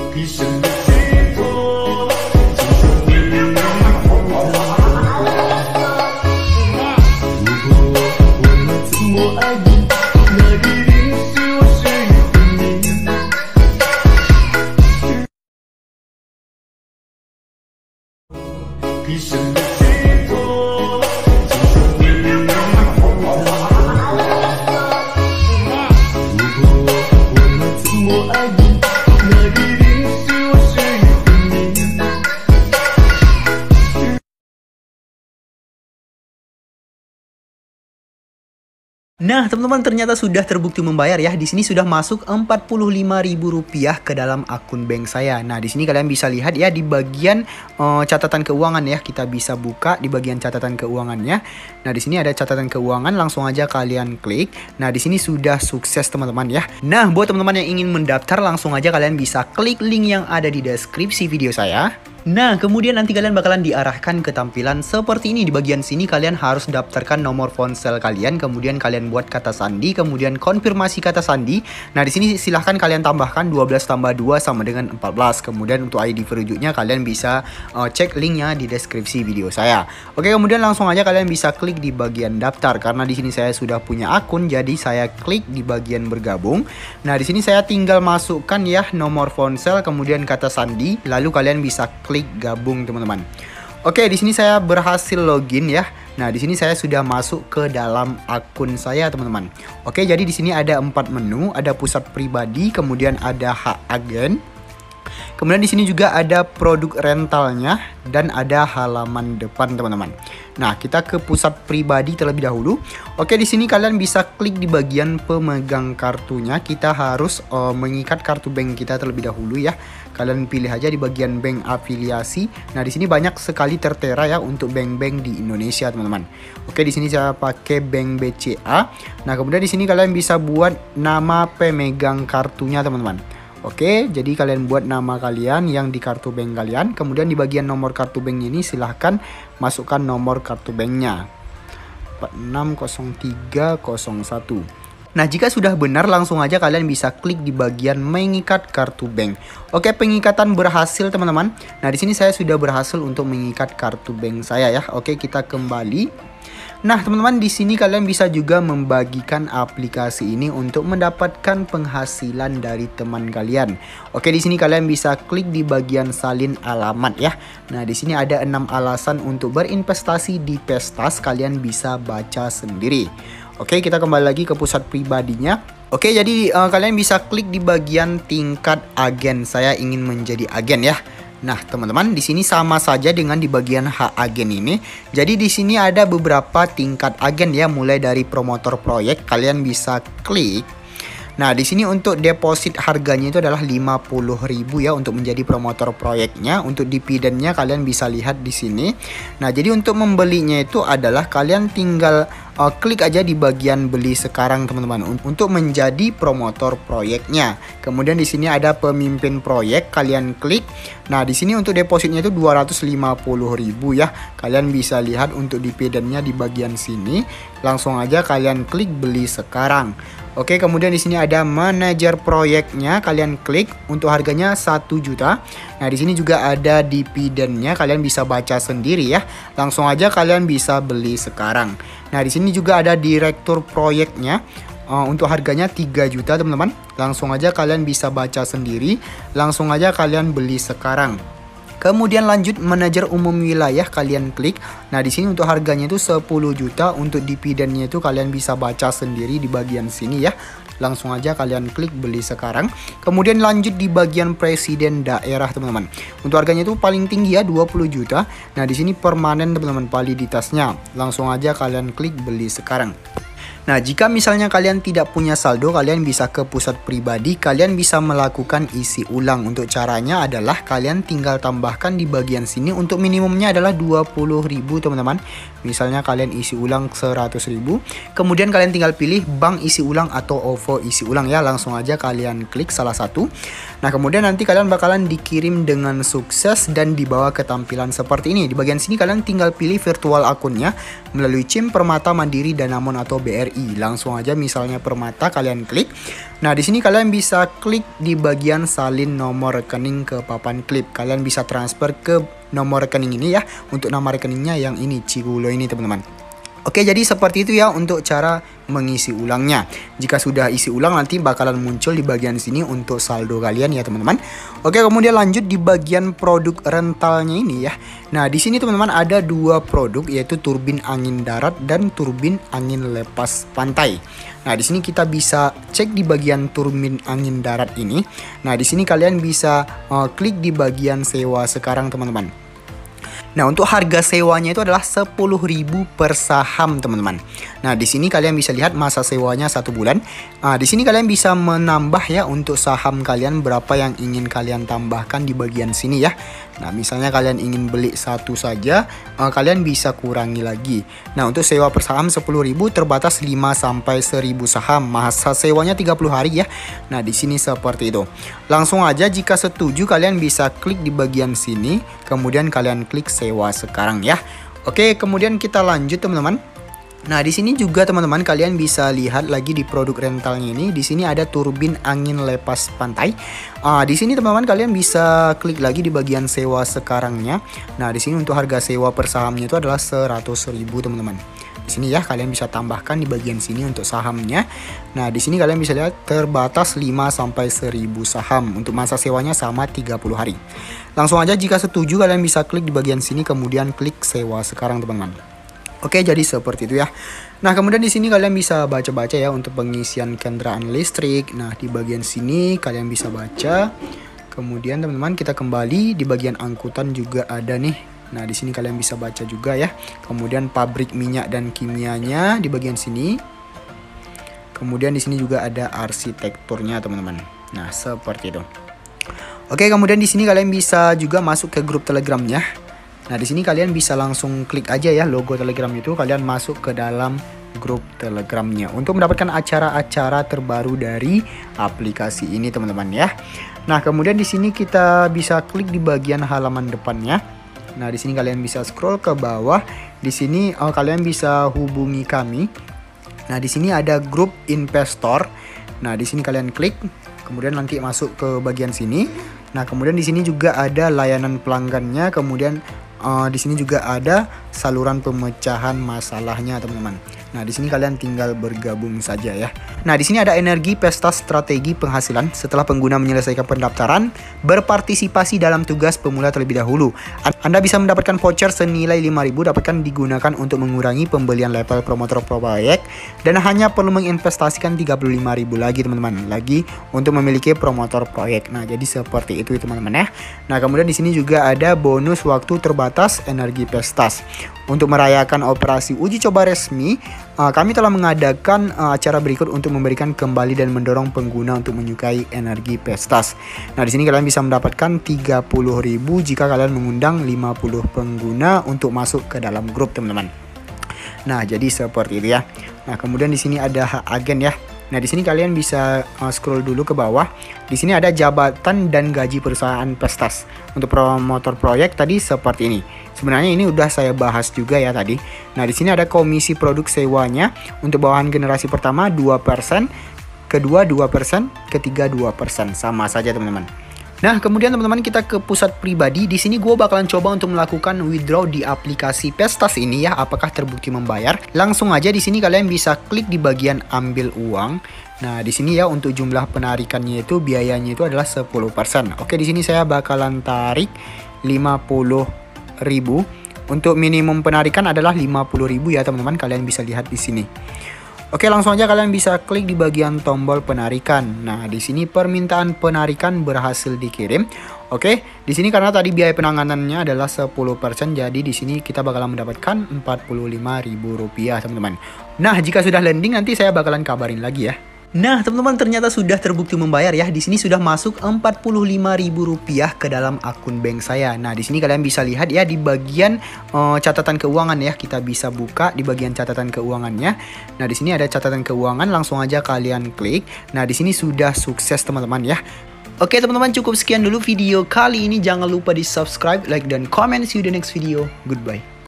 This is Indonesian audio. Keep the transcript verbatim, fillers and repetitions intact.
一生的寄托，请说你如果我能怎么爱你，那一定是我失于分明。一生的寄托，请说你如果我能怎么爱你，那一定是我失于分明。 Nah, teman-teman, ternyata sudah terbukti membayar ya. Di sini sudah masuk empat puluh lima ribu rupiah ke dalam akun bank saya. Nah, di sini kalian bisa lihat ya di bagian uh, catatan keuangan ya. Kita bisa buka di bagian catatan keuangannya. Nah, di sini ada catatan keuangan, langsung aja kalian klik. Nah, di sini sudah sukses teman-teman ya. Nah, buat teman-teman yang ingin mendaftar, langsung aja kalian bisa klik link yang ada di deskripsi video saya. Nah, kemudian nanti kalian bakalan diarahkan ke tampilan seperti ini. Di bagian sini kalian harus daftarkan nomor ponsel kalian, kemudian kalian buat kata sandi, kemudian konfirmasi kata sandi. Nah, di sini silahkan kalian tambahkan dua belas tambah dua sama dengan empat belas. Kemudian untuk I D perujuknya kalian bisa uh, cek linknya di deskripsi video saya. Oke, kemudian langsung aja kalian bisa klik di bagian daftar. Karena di sini saya sudah punya akun, jadi saya klik di bagian bergabung. Nah, di sini saya tinggal masukkan ya nomor ponsel, kemudian kata sandi, lalu kalian bisa klik gabung teman-teman. Oke, di sini saya berhasil login ya. Nah, di sini saya sudah masuk ke dalam akun saya teman-teman. Oke, jadi di sini ada empat menu, ada pusat pribadi, kemudian ada hak agen. Kemudian di sini juga ada produk rentalnya dan ada halaman depan teman-teman. Nah, kita ke pusat pribadi terlebih dahulu. Oke, di sini kalian bisa klik di bagian pemegang kartunya. Kita harus uh, mengikat kartu bank kita terlebih dahulu ya. Kalian pilih aja di bagian bank afiliasi. Nah, di sini banyak sekali tertera ya untuk bank-bank di Indonesia, teman-teman. Oke, di sini saya pakai bank B C A. Nah, kemudian di sini kalian bisa buat nama pemegang kartunya, teman-teman. Oke, jadi kalian buat nama kalian yang di kartu bank kalian. Kemudian di bagian nomor kartu bank ini silahkan masukkan nomor kartu banknya empat enam nol tiga nol satu. Nah, jika sudah benar, langsung aja kalian bisa klik di bagian mengikat kartu bank. Oke, pengikatan berhasil teman-teman. Nah, di sini saya sudah berhasil untuk mengikat kartu bank saya ya. Oke, kita kembali. Nah, teman-teman, di sini kalian bisa juga membagikan aplikasi ini untuk mendapatkan penghasilan dari teman kalian. Oke, di sini kalian bisa klik di bagian salin alamat ya. Nah, di sini ada enam alasan untuk berinvestasi di Pestas. Kalian bisa baca sendiri. Oke, kita kembali lagi ke pusat pribadinya. Oke, jadi uh, kalian bisa klik di bagian tingkat agen. Saya ingin menjadi agen ya. Nah, teman-teman, di sini sama saja dengan di bagian hak agen ini. Jadi di sini ada beberapa tingkat agen ya, mulai dari promotor proyek. Kalian bisa klik. Nah, di sini untuk deposit harganya itu adalah lima puluh ribu ya untuk menjadi promotor proyeknya. Untuk dividennya kalian bisa lihat di sini. Nah, jadi untuk membelinya itu adalah kalian tinggal uh, klik aja di bagian beli sekarang teman-teman untuk menjadi promotor proyeknya. Kemudian di sini ada pemimpin proyek, kalian klik. Nah, di sini untuk depositnya itu dua ratus lima puluh ribu ya. Kalian bisa lihat untuk dividennya di bagian sini. Langsung aja kalian klik beli sekarang. Oke, kemudian di sini ada manajer proyeknya, kalian klik untuk harganya satu juta. Nah, di sini juga ada dividennya, kalian bisa baca sendiri ya. Langsung aja kalian bisa beli sekarang. Nah, di sini juga ada direktur proyeknya. Uh, untuk harganya tiga juta, teman-teman. Langsung aja kalian bisa baca sendiri. Langsung aja kalian beli sekarang. Kemudian lanjut manajer umum wilayah, kalian klik. Nah, di sini untuk harganya itu sepuluh juta, untuk dividennya itu kalian bisa baca sendiri di bagian sini ya. Langsung aja kalian klik beli sekarang. Kemudian lanjut di bagian presiden daerah, teman-teman. Untuk harganya itu paling tinggi ya, dua puluh juta. Nah, di sini permanen teman-teman validitasnya. Langsung aja kalian klik beli sekarang. Nah, jika misalnya kalian tidak punya saldo, kalian bisa ke pusat pribadi, kalian bisa melakukan isi ulang. Untuk caranya adalah kalian tinggal tambahkan di bagian sini. Untuk minimumnya adalah dua puluh ribu, teman-teman. Misalnya kalian isi ulang seratus ribu, kemudian kalian tinggal pilih bank isi ulang atau O V O isi ulang ya. Langsung aja kalian klik salah satu. Nah, kemudian nanti kalian bakalan dikirim dengan sukses dan dibawa ke tampilan seperti ini. Di bagian sini kalian tinggal pilih virtual akunnya melalui C I M, Permata, Mandiri, Danamon atau B R I I. Langsung aja misalnya Permata kalian klik. Nah, di sini kalian bisa klik di bagian salin nomor rekening ke papan klip. Kalian bisa transfer ke nomor rekening ini ya. Untuk nama rekeningnya yang ini, Cigulo ini teman-teman. Oke, jadi seperti itu ya untuk cara mengisi ulangnya. Jika sudah isi ulang nanti bakalan muncul di bagian sini untuk saldo kalian ya teman-teman. Oke, kemudian lanjut di bagian produk rentalnya ini ya. Nah, di sini teman-teman ada dua produk yaitu turbin angin darat dan turbin angin lepas pantai. Nah, di sini kita bisa cek di bagian turbin angin darat ini. Nah, di sini kalian bisa uh, klik di bagian sewa sekarang teman-teman. Nah, untuk harga sewanya itu adalah sepuluh ribu per saham, teman-teman. Nah, di sini kalian bisa lihat masa sewanya satu bulan. Nah, di sini kalian bisa menambah ya untuk saham kalian berapa yang ingin kalian tambahkan di bagian sini ya. Nah, misalnya kalian ingin beli satu saja, uh, kalian bisa kurangi lagi. Nah, untuk sewa per saham sepuluh ribu terbatas lima sampai seribu saham. Masa sewanya tiga puluh hari ya. Nah, di sini seperti itu. Langsung aja jika setuju kalian bisa klik di bagian sini, kemudian kalian klik sewa sekarang ya. Oke, kemudian kita lanjut teman-teman. Nah, di sini juga teman-teman kalian bisa lihat lagi di produk rentalnya ini. Di sini ada turbin angin lepas pantai. Uh, di sini teman-teman kalian bisa klik lagi di bagian sewa sekarangnya. Nah, di sini untuk harga sewa per sahamnya itu adalah seratus ribu teman-teman. Di sini ya kalian bisa tambahkan di bagian sini untuk sahamnya. Nah, di sini kalian bisa lihat terbatas lima sampai seribu saham. Untuk masa sewanya sama tiga puluh hari. Langsung aja jika setuju kalian bisa klik di bagian sini kemudian klik sewa sekarang teman-teman. Oke, jadi seperti itu ya. Nah, kemudian di sini kalian bisa baca-baca ya untuk pengisian kendaraan listrik. Nah, di bagian sini kalian bisa baca. Kemudian teman-teman kita kembali di bagian angkutan juga ada nih. Nah, di sini kalian bisa baca juga ya. Kemudian pabrik minyak dan kimianya di bagian sini. Kemudian di sini juga ada arsitekturnya teman-teman. Nah, seperti itu. Oke, kemudian di sini kalian bisa juga masuk ke grup Telegramnya. Nah, di sini kalian bisa langsung klik aja ya logo Telegram itu, kalian masuk ke dalam grup Telegramnya untuk mendapatkan acara-acara terbaru dari aplikasi ini teman-teman ya. Nah, kemudian di sini kita bisa klik di bagian halaman depannya. Nah, di sini kalian bisa scroll ke bawah. Di sini oh, kalian bisa hubungi kami. Nah, di sini ada grup investor. Nah, di sini kalian klik, kemudian nanti masuk ke bagian sini. Nah, kemudian di sini juga ada layanan pelanggannya, kemudian Uh, di sini juga ada saluran pemecahan masalahnya teman-teman. Nah, di sini kalian tinggal bergabung saja ya. Nah, di sini ada energi pesta strategi penghasilan. Setelah pengguna menyelesaikan pendaftaran, berpartisipasi dalam tugas pemula terlebih dahulu. Anda bisa mendapatkan voucher senilai lima ribu dapatkan digunakan untuk mengurangi pembelian level promotor proyek dan hanya perlu menginvestasikan tiga puluh lima ribu lagi teman-teman lagi untuk memiliki promotor proyek. Nah, jadi seperti itu teman-teman ya. Nah, kemudian di sini juga ada bonus waktu terbatas energi pestas. Untuk merayakan operasi uji coba resmi, uh, kami telah mengadakan uh, acara berikut untuk memberikan kembali dan mendorong pengguna untuk menyukai energi pestas. Nah, di sini kalian bisa mendapatkan tiga puluh ribu jika kalian mengundang lima puluh pengguna untuk masuk ke dalam grup, teman-teman. Nah, jadi seperti itu ya. Nah, kemudian di sini ada hak agen ya. Nah, di sini kalian bisa uh, scroll dulu ke bawah. Di sini ada jabatan dan gaji perusahaan pestas. Untuk promotor proyek tadi seperti ini. Sebenarnya ini udah saya bahas juga ya tadi. Nah, di sini ada komisi produk sewanya. Untuk bawahan generasi pertama dua persen, kedua dua persen, ketiga dua persen. Sama saja, teman-teman. Nah, kemudian teman-teman kita ke pusat pribadi. Di sini gue bakalan coba untuk melakukan withdraw di aplikasi Pestas ini ya. Apakah terbukti membayar? Langsung aja di sini kalian bisa klik di bagian ambil uang. Nah, di sini ya untuk jumlah penarikannya itu biayanya itu adalah sepuluh persen. Oke, di sini saya bakalan tarik lima puluh ribu. Untuk minimum penarikan adalah lima puluh ribu ya, teman-teman. Kalian bisa lihat di sini. Oke, langsung aja kalian bisa klik di bagian tombol penarikan. Nah, di sini permintaan penarikan berhasil dikirim. Oke, di sini karena tadi biaya penanganannya adalah sepuluh persen, jadi di sini kita bakalan mendapatkan empat puluh lima ribu rupiah, teman-teman. Nah, jika sudah landing nanti saya bakalan kabarin lagi ya. Nah, teman-teman ternyata sudah terbukti membayar ya. Di sini sudah masuk empat puluh lima ribu rupiah ke dalam akun bank saya. Nah, di sini kalian bisa lihat ya di bagian uh, catatan keuangan ya. Kita bisa buka di bagian catatan keuangannya. Nah, di sini ada catatan keuangan, langsung aja kalian klik. Nah, di sini sudah sukses, teman-teman ya. Oke, teman-teman, cukup sekian dulu video kali ini. Jangan lupa di subscribe, like, dan comment. See you the next video. Goodbye.